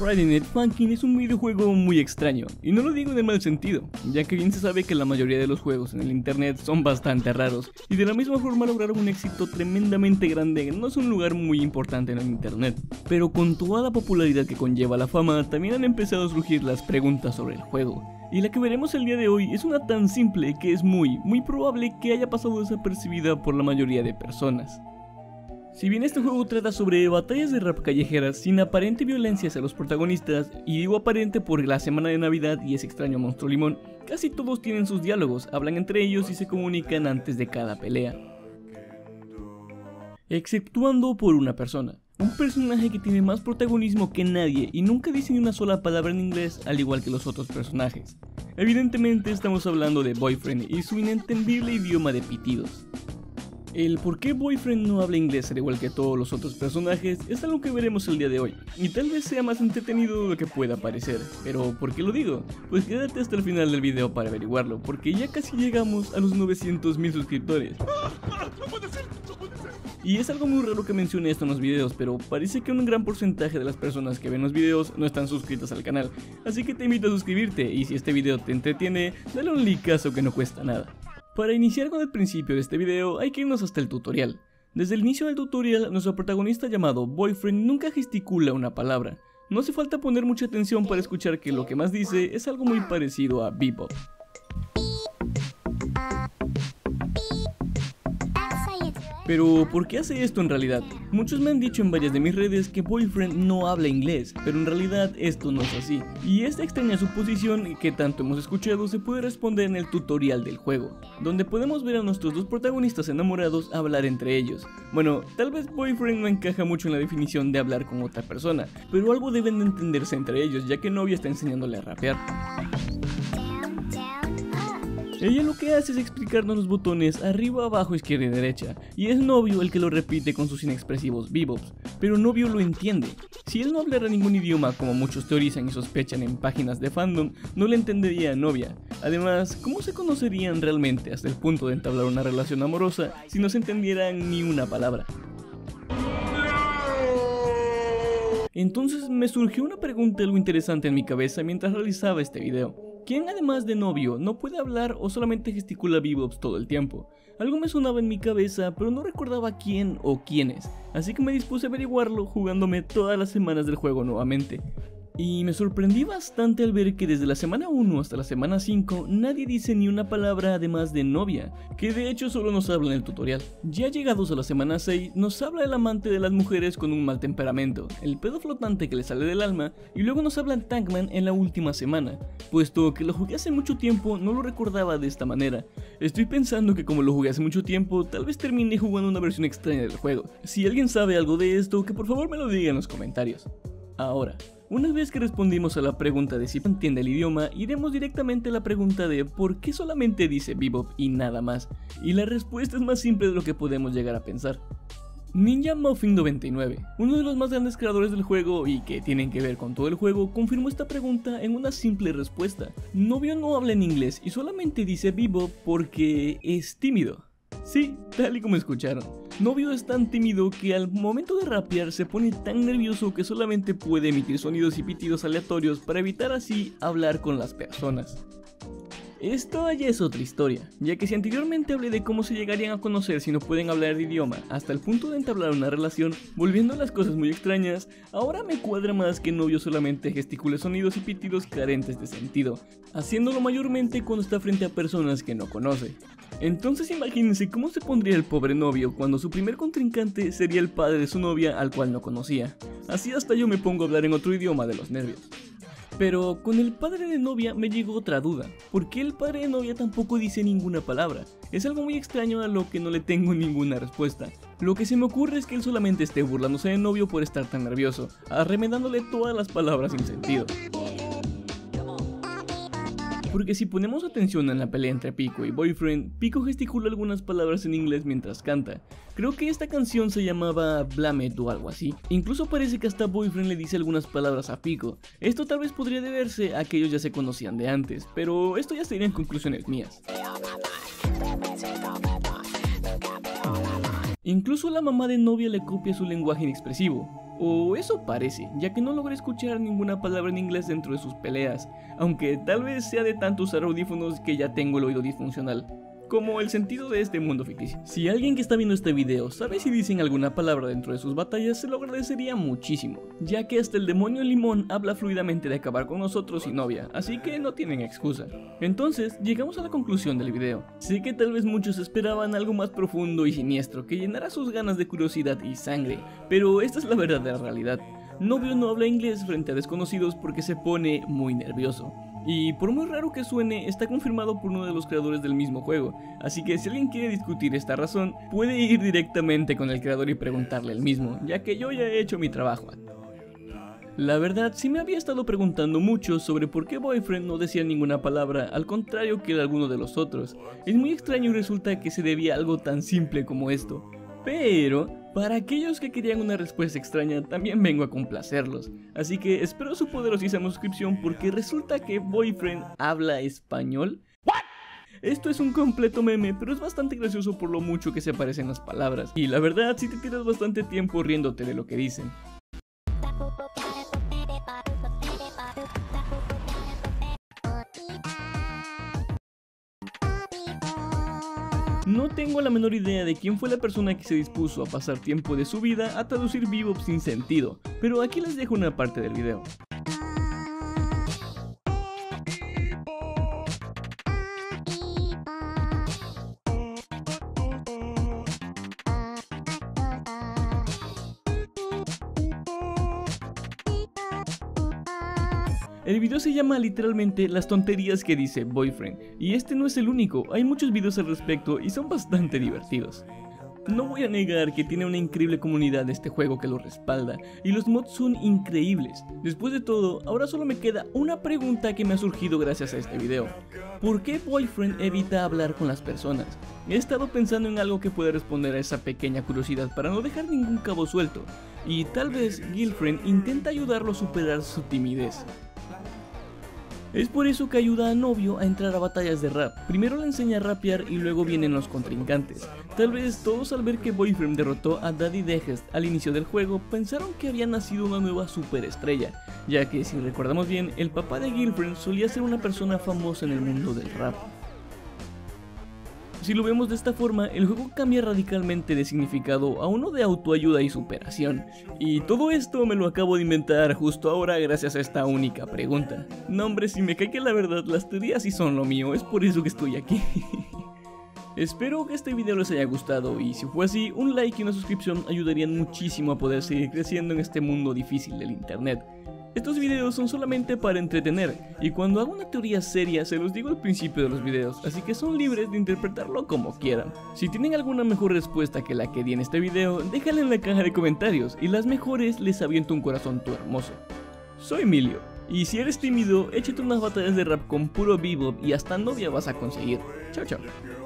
Friday Night Funkin' es un videojuego muy extraño, y no lo digo en el mal sentido, ya que bien se sabe que la mayoría de los juegos en el internet son bastante raros, y de la misma forma lograr un éxito tremendamente grande no es un lugar muy importante en el internet. Pero con toda la popularidad que conlleva la fama, también han empezado a surgir las preguntas sobre el juego. Y la que veremos el día de hoy es una tan simple que es muy probable que haya pasado desapercibida por la mayoría de personas. Si bien este juego trata sobre batallas de rap callejeras sin aparente violencia hacia los protagonistas, y digo aparente por la semana de Navidad y ese extraño monstruo limón, casi todos tienen sus diálogos, hablan entre ellos y se comunican antes de cada pelea. Exceptuando por una persona, un personaje que tiene más protagonismo que nadie y nunca dice ni una sola palabra en inglés al igual que los otros personajes. Evidentemente estamos hablando de Boyfriend y su inentendible idioma de pitidos. El por qué Boyfriend no habla inglés al igual que todos los otros personajes es algo que veremos el día de hoy, y tal vez sea más entretenido de lo que pueda parecer. Pero ¿por qué lo digo? Pues quédate hasta el final del video para averiguarlo, porque ya casi llegamos a los 900.000 suscriptores. Y es algo muy raro que mencione esto en los videos, pero parece que un gran porcentaje de las personas que ven los videos no están suscritas al canal, así que te invito a suscribirte, y si este video te entretiene, dale un likeazo que no cuesta nada. Para iniciar con el principio de este video hay que irnos hasta el tutorial. Desde el inicio del tutorial, nuestro protagonista llamado Boyfriend nunca gesticula una palabra. No hace falta poner mucha atención para escuchar que lo que más dice es algo muy parecido a Bebop. Pero, ¿por qué hace esto en realidad? Muchos me han dicho en varias de mis redes que Boyfriend no habla inglés, pero en realidad esto no es así. Y esta extraña suposición que tanto hemos escuchado se puede responder en el tutorial del juego, donde podemos ver a nuestros dos protagonistas enamorados hablar entre ellos. Bueno, tal vez Boyfriend no encaja mucho en la definición de hablar con otra persona, pero algo deben de entenderse entre ellos, ya que Novia está enseñándole a rapear. Ella lo que hace es explicarnos los botones arriba, abajo, izquierda y derecha, y es Novio el que lo repite con sus inexpresivos bebops, pero Novio lo entiende. Si él no hablara ningún idioma, como muchos teorizan y sospechan en páginas de fandom, no le entendería a Novia. Además, ¿cómo se conocerían realmente hasta el punto de entablar una relación amorosa si no se entendieran ni una palabra? Entonces me surgió una pregunta algo interesante en mi cabeza mientras realizaba este video. ¿Quién además de Novio no puede hablar o solamente gesticula bebops todo el tiempo? Algo me sonaba en mi cabeza, pero no recordaba quién o quiénes, así que me dispuse a averiguarlo jugándome todas las semanas del juego nuevamente. Y me sorprendí bastante al ver que desde la semana 1 hasta la semana 5 nadie dice ni una palabra además de Novia, que de hecho solo nos habla en el tutorial. Ya llegados a la semana 6 nos habla el amante de las mujeres con un mal temperamento, el pedo flotante que le sale del alma, y luego nos habla el Tankman en la última semana. Puesto que lo jugué hace mucho tiempo no lo recordaba de esta manera. Estoy pensando que como lo jugué hace mucho tiempo tal vez termine jugando una versión extraña del juego. Si alguien sabe algo de esto, que por favor me lo diga en los comentarios. Ahora, una vez que respondimos a la pregunta de si entiende el idioma, iremos directamente a la pregunta de ¿por qué solamente dice Bebop y nada más? Y la respuesta es más simple de lo que podemos llegar a pensar. Ninja Muffin 99, uno de los más grandes creadores del juego y que tienen que ver con todo el juego, confirmó esta pregunta en una simple respuesta. Novio no habla en inglés y solamente dice Bebop porque es tímido. Sí, tal y como escucharon. Novio es tan tímido que al momento de rapear se pone tan nervioso que solamente puede emitir sonidos y pitidos aleatorios para evitar así hablar con las personas. Esto ya es otra historia, ya que si anteriormente hablé de cómo se llegarían a conocer si no pueden hablar de idioma hasta el punto de entablar una relación, volviendo a las cosas muy extrañas, ahora me cuadra más que Novio solamente gesticule sonidos y pitidos carentes de sentido, haciéndolo mayormente cuando está frente a personas que no conoce. Entonces imagínense cómo se pondría el pobre Novio cuando su primer contrincante sería el padre de su novia al cual no conocía. Así hasta yo me pongo a hablar en otro idioma de los nervios. Pero con el padre de Novia me llegó otra duda. ¿Por qué el padre de Novia tampoco dice ninguna palabra? Es algo muy extraño a lo que no le tengo ninguna respuesta. Lo que se me ocurre es que él solamente esté burlándose de Novio por estar tan nervioso, arremedándole todas las palabras sin sentido. Porque si ponemos atención en la pelea entre Pico y Boyfriend, Pico gesticula algunas palabras en inglés mientras canta. Creo que esta canción se llamaba Blame It o algo así. Incluso parece que hasta Boyfriend le dice algunas palabras a Pico. Esto tal vez podría deberse a que ellos ya se conocían de antes, pero esto ya serían conclusiones mías. Incluso la mamá de Novia le copia su lenguaje inexpresivo. o eso parece, ya que no logré escuchar ninguna palabra en inglés dentro de sus peleas, aunque tal vez sea de tanto usar audífonos que ya tengo el oído disfuncional, como el sentido de este mundo ficticio. Si alguien que está viendo este video sabe si dicen alguna palabra dentro de sus batallas, se lo agradecería muchísimo, ya que hasta el demonio Limón habla fluidamente de acabar con nosotros y novia, así que no tienen excusa. Entonces, llegamos a la conclusión del video. Sé que tal vez muchos esperaban algo más profundo y siniestro que llenara sus ganas de curiosidad y sangre, pero esta es la verdadera realidad. Novio no habla inglés frente a desconocidos porque se pone muy nervioso. Y por muy raro que suene, está confirmado por uno de los creadores del mismo juego, así que si alguien quiere discutir esta razón, puede ir directamente con el creador y preguntarle el mismo, ya que yo ya he hecho mi trabajo. La verdad, sí me había estado preguntando mucho sobre por qué Boyfriend no decía ninguna palabra, al contrario que alguno de los otros. Es muy extraño y resulta que se debía a algo tan simple como esto. Pero, para aquellos que querían una respuesta extraña, también vengo a complacerlos. Así que espero su poderosísima suscripción porque resulta que Boyfriend habla español. Esto es un completo meme, pero es bastante gracioso por lo mucho que se parecen las palabras. Y la verdad, sí te tiras bastante tiempo riéndote de lo que dicen. No tengo la menor idea de quién fue la persona que se dispuso a pasar tiempo de su vida a traducir Bebop sin sentido, pero aquí les dejo una parte del video. El video se llama literalmente las tonterías que dice Boyfriend, y este no es el único, hay muchos videos al respecto y son bastante divertidos. No voy a negar que tiene una increíble comunidad de este juego que lo respalda, y los mods son increíbles. Después de todo, ahora solo me queda una pregunta que me ha surgido gracias a este video. ¿Por qué Boyfriend evita hablar con las personas? He estado pensando en algo que pueda responder a esa pequeña curiosidad para no dejar ningún cabo suelto, y tal vez Girlfriend intenta ayudarlo a superar su timidez. Es por eso que ayuda a Novio a entrar a batallas de rap. Primero le enseña a rapear y luego vienen los contrincantes. Tal vez todos al ver que Boyfriend derrotó a Daddy Dehest al inicio del juego pensaron que había nacido una nueva superestrella, ya que si recordamos bien, el papá de Girlfriend solía ser una persona famosa en el mundo del rap. Si lo vemos de esta forma, el juego cambia radicalmente de significado a uno de autoayuda y superación. Y todo esto me lo acabo de inventar justo ahora gracias a esta única pregunta. No hombre, si me cae que la verdad las teorías sí son lo mío, es por eso que estoy aquí. Espero que este video les haya gustado y si fue así, un like y una suscripción ayudarían muchísimo a poder seguir creciendo en este mundo difícil del internet. Estos videos son solamente para entretener, y cuando hago una teoría seria se los digo al principio de los videos, así que son libres de interpretarlo como quieran. Si tienen alguna mejor respuesta que la que di en este video, déjala en la caja de comentarios, y las mejores les aviento un corazón todo hermoso. Soy Emilio, y si eres tímido, échate unas batallas de rap con puro Bebop y hasta novia vas a conseguir. Chao chao.